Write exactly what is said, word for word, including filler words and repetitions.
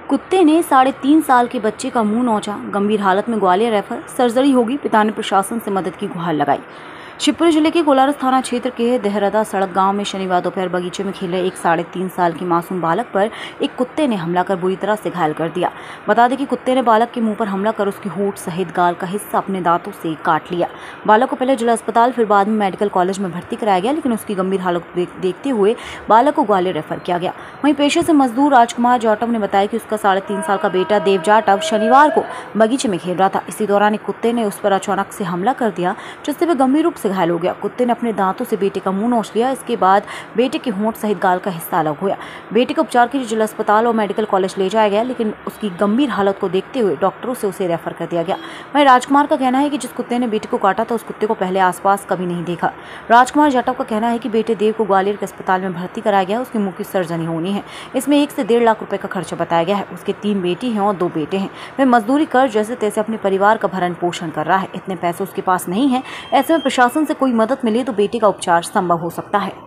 कुत्ते ने साढ़े तीन साल के बच्चे का मुंह नोचा, गंभीर हालत में ग्वालियर रेफर, सर्जरी होगी, पिता ने प्रशासन से मदद की गुहार लगाई। शिवपुरी जिले के कोलारस थाना क्षेत्र के देहरदा सड़क गांव में शनिवार दोपहर बगीचे में खेल रहे एक साढ़े तीन साल के मासूम बालक पर एक कुत्ते ने हमला कर बुरी तरह से घायल कर दिया। बता दें कि कुत्ते ने बालक के मुंह पर हमला कर उसकी होंठ सहित गाल का हिस्सा अपने दांतों से काट लिया। बालक को पहले जिला अस्पताल फिर बाद में मेडिकल कॉलेज में भर्ती कराया गया, लेकिन उसकी गंभीर हालत देखते हुए बालक को ग्वालियर रेफर किया गया। वहीं पेशे से मजदूर राजकुमार जाटव ने बताया कि उसका साढ़े तीन साल का बेटा देव जाटव शनिवार को बगीचे में खेल रहा था। इसी दौरान एक कुत्ते ने उस पर अचानक से हमला कर दिया, जिससे वह गंभीर रूप से घायल हो गया। कुत्ते ने अपने दांतों से बेटे का मुंह नोच लिया। इसके बाद बेटे की होंठ सहित गाल का हिस्सा अलग हुआ। बेटे को उपचार के लिए जिला अस्पताल और मेडिकल कॉलेज ले जाया गया, लेकिन उसकी गंभीर हालत को देखते हुए डॉक्टरों से उसे रेफर कर दिया गया। वहीं राजकुमार का कहना है कि जिस कुत्ते ने बेटे को काटा था उस कुत्ते को पहले आसपास कभी नहीं देखा। राजकुमार जाटव का कहना है कि बेटे देव को ग्वालियर के अस्पताल में भर्ती कराया गया। उसके मुंह की सर्जरी होनी है। इसमें एक से डेढ़ लाख रुपए का खर्चा बताया गया है। उसके तीन बेटी हैं और दो बेटे हैं। वह मजदूरी कर जैसे तैसे अपने परिवार का भरण पोषण कर रहा है। इतने पैसे उसके पास नहीं है। ऐसे में प्रशासन से कोई मदद मिले तो बेटे का उपचार संभव हो सकता है।